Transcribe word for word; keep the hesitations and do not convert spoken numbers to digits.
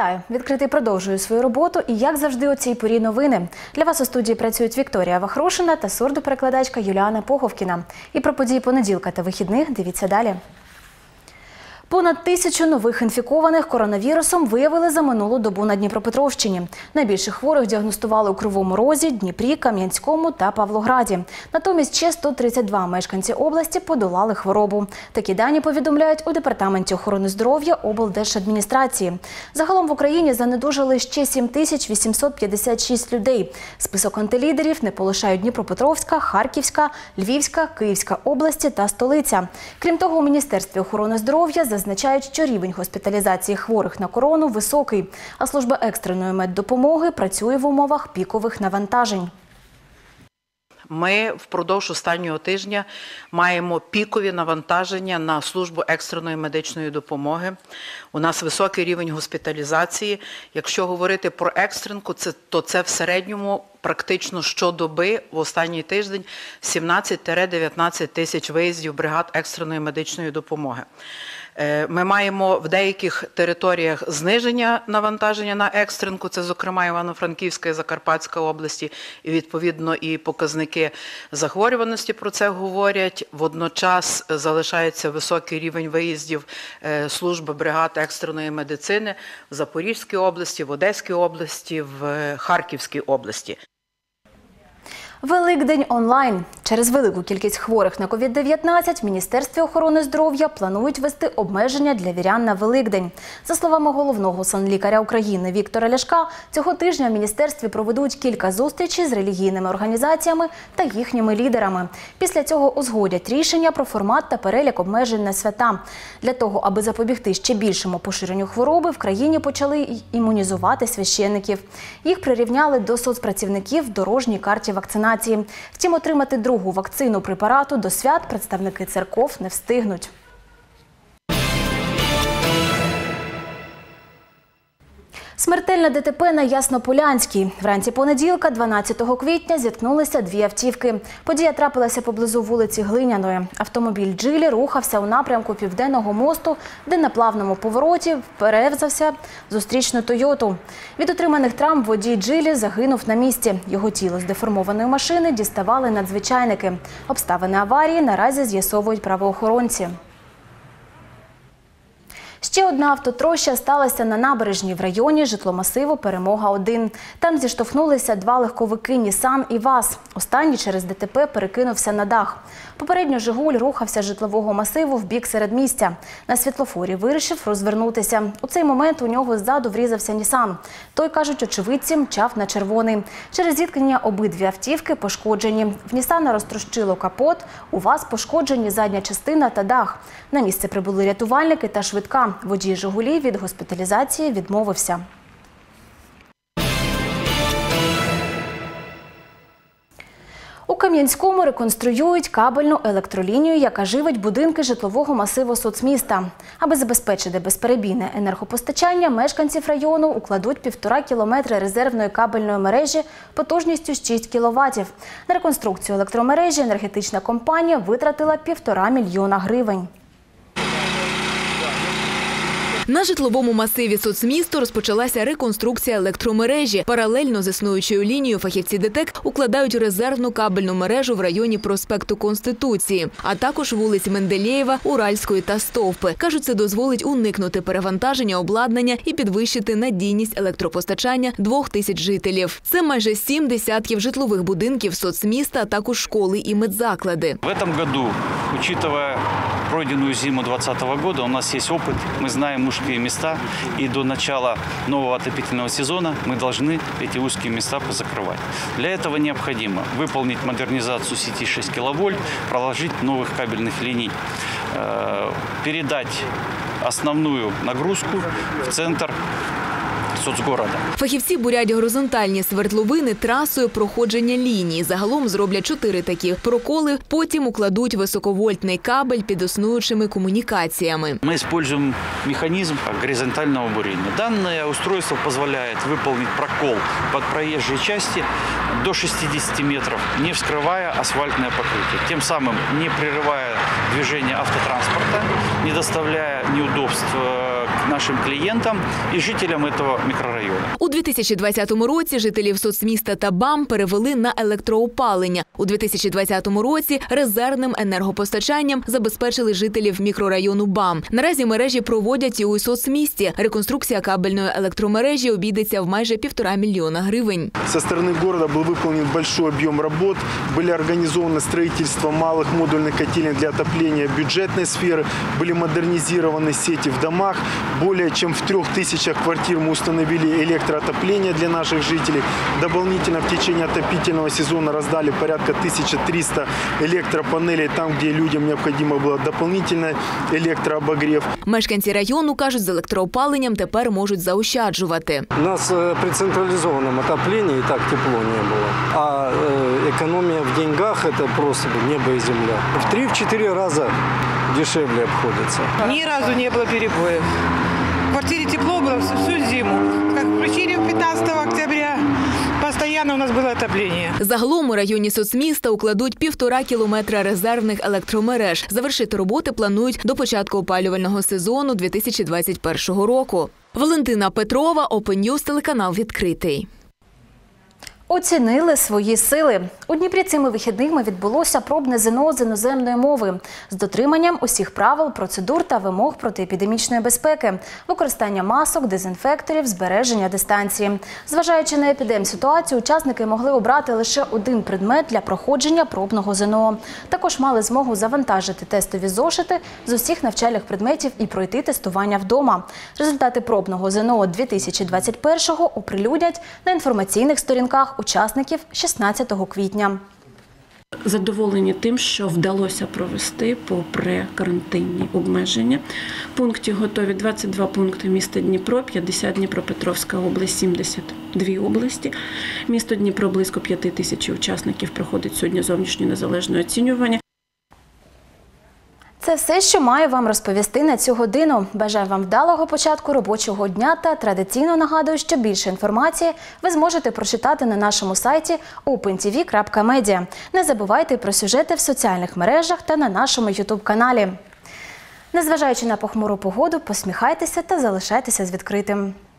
Вітаю! Відкритий продовжує свою роботу і, як завжди, у цій порі новини. Для вас у студії працюють Вікторія Вахрушина та сурдоперекладачка Юліана Поговкіна. І про події понеділка та вихідних дивіться далі. Понад тисячу нових інфікованих коронавірусом виявили за минулу добу на Дніпропетровщині. Найбільше хворих діагностували у Кривому Розі, Дніпрі, Кам'янському та Павлограді. Натомість ще сто тридцять два мешканці області подолали хворобу. Такі дані повідомляють у Департаменті охорони здоров'я облдержадміністрації. Загалом в Україні занедужали ще сім тисяч вісімсот п'ятдесят шість людей. Список антилідерів не полишають Дніпропетровська, Харківська, Львівська, Київська області та столиця. Крім того, у Міністерстві охорони здоров'я зазначають, що рівень госпіталізації хворих на корону високий, а служба екстреної меддопомоги працює в умовах пікових навантажень. Ми впродовж останнього тижня маємо пікові навантаження на службу екстреної медичної допомоги. У нас високий рівень госпіталізації. Якщо говорити про екстренку, то це в середньому практично щодоби в останній тиждень сімнадцять - дев'ятнадцять тисяч виїздів бригад екстреної медичної допомоги. Ми маємо в деяких територіях зниження навантаження на екстренку, це, зокрема, Івано-Франківська і Закарпатська області, і, відповідно, і показники захворюваності про це говорять. Водночас залишається високий рівень виїздів служби бригад екстреної медицини в Запорізькій області, в Одеській області, в Харківській області. Великдень онлайн. Через велику кількість хворих на ковід дев'ятнадцять в Міністерстві охорони здоров'я планують ввести обмеження для вірян на Великдень. За словами головного санлікаря України Віктора Ляшка, цього тижня в Міністерстві проведуть кілька зустрічей з релігійними організаціями та їхніми лідерами. Після цього узгодять рішення про формат та перелік обмежень на свята. Для того, аби запобігти ще більшому поширенню хвороби, в країні почали імунізувати священників. Їх прирівняли до соцпрацівників в дорожній карті вакцинації. Втім, отримати другу вакцину препарату до свят представники церков не встигнуть. Смертельне ДТП на Яснополянській. Вранці понеділка, дванадцятого квітня, зіткнулися дві автівки. Подія трапилася поблизу вулиці Глиняної. Автомобіль «Джилі» рухався у напрямку Південного мосту, де на плавному повороті вперевзався зустрічну «Тойоту». Від отриманих травм водій «Джилі» загинув на місці. Його тіло з деформованої машини діставали надзвичайники. Обставини аварії наразі з'ясовують правоохоронці. Ще одна автотроща сталася на набережній в районі житломасиву «Перемога один». Там зіштовхнулися два легковики «Нісан» і «ВАЗ». Останній через ДТП перекинувся на дах. Попередньо «Жигуль» рухався з житлового масиву в бік середмістя. На світлофорі вирішив розвернутися. У цей момент у нього ззаду врізався «Нісан». Той, кажуть очевидці, мчав на червоний. Через зіткнення обидві автівки пошкоджені. В «Нісана» розтрощило капот, у «ВАЗ» пошкоджені задня частина та дах. На місце прибули рятувальники та швидка. Водій «Жигулі» від госпіталізації відмовився. У Кам'янському реконструюють кабельну електролінію, яка живить будинки житлового масиву соцміста. Аби забезпечити безперебійне енергопостачання, мешканців району укладуть півтора кілометри резервної кабельної мережі потужністю шість кіловатів. На реконструкцію електромережі енергетична компанія витратила півтора мільйона гривень. На житловому масиві соцмісту розпочалася реконструкція електромережі. Паралельно з існуючою лінією фахівці ДТЕК укладають резервну кабельну мережу в районі проспекту Конституції, а також вулиць Менделєєва, Уральської та Стовпи. Кажуть, це дозволить уникнути перевантаження обладнання і підвищити надійність електропостачання двох тисяч жителів. Це майже сім десятків житлових будинків соцміста, а також школи і медзаклади. В цьому році, учитывая пройденную зиму двадцатого года, у нас есть опыт, мы знаем узкие места, и до начала нового отопительного сезона мы должны эти узкие места позакрывать. Для этого необходимо выполнить модернизацию сети шесть киловольт, проложить новых кабельных линий, передать основную нагрузку в центр соцгорода. Фахівці бурять горизонтальні свердловини трасою проходження лінії. Загалом зроблять чотири такі проколи, потім укладуть високовольтний кабель під існуючими комунікаціями. Ми використовуємо механізм горизонтального буріння. Дане устройство дозволяє виконати прокол під проїжджою частини до шістдесят метрів, не вскриває асфальтне покриття. Тим самим не перериває движення автотранспорту, не доставляє неудобств нашим клиентам и жителям этого микрорайона. У дві тисячі двадцятому році жителів соцміста та БАМ перевели на електроопалення. У дві тисячі двадцятому році резервним енергопостачанням забезпечили жителів мікрорайону БАМ. Наразі мережі проводять і у соцмісті. Реконструкція кабельної електромережі обійдеться в майже півтора мільйона гривень. Со стороны города был выполнен большой объем работ, были организованы строительство малых модульных котелень для отопления бюджетной сферы, были модернизированы сети в домах, более чем в трех тысячах квартир мы установили электроотопление для наших жителей. Дополнительно в течение отопительного сезона раздали порядка тысячи триста электропанелей там, где людям необходимо было дополнительный электрообогрев. Мешканці району кажуть, з електроопаленням тепер можуть заощаджувати. У нас э, при централизованном отоплении и так тепло не было. А э, экономия в деньгах – это просто небо и земля. В три-четыре раза дешевле обходится. Ни разу не было перебоев. В квартире тепло было всю, всю зиму. Как включили пятнадцатого октября, постоянно у нас было отопление. Загалом у районі соцміста укладуть півтора кілометра резервних електромереж. Завершити роботи планують до початку опалювального сезону дві тисячі двадцять першого року. Валентина Петрова, Open News, телеканал «Відкритий». Оцінили свої сили. У Дніпрі цими вихідними відбулося пробне ЗНО з іноземної мови з дотриманням усіх правил, процедур та вимог протиепідемічної безпеки, використання масок, дезінфекторів, збереження дистанції. Зважаючи на епідемситуацію, учасники могли обрати лише один предмет для проходження пробного ЗНО. Також мали змогу завантажити тестові зошити з усіх навчальних предметів і пройти тестування вдома. Результати пробного ЗНО дві тисячі двадцять першого оприлюднять на інформаційних сторінках учасників шістнадцятого квітня. Задоволені тим, що вдалося провести попри карантинні обмеження. Пункти готові двадцять два пункти міста Дніпро, п'ятдесят Дніпропетровська область, сімдесят дві області. Місто Дніпро близько п'яти тисяч учасників проходить сьогодні зовнішнє незалежне оцінювання. Це все, що маю вам розповісти на цю годину. Бажаю вам вдалого початку робочого дня та традиційно нагадую, що більше інформації ви зможете прочитати на нашому сайті опен ті ві крапка медіа. Не забувайте про сюжети в соціальних мережах та на нашому ютуб-каналі. Незважаючи на похмуру погоду, посміхайтеся та залишайтеся з відкритим.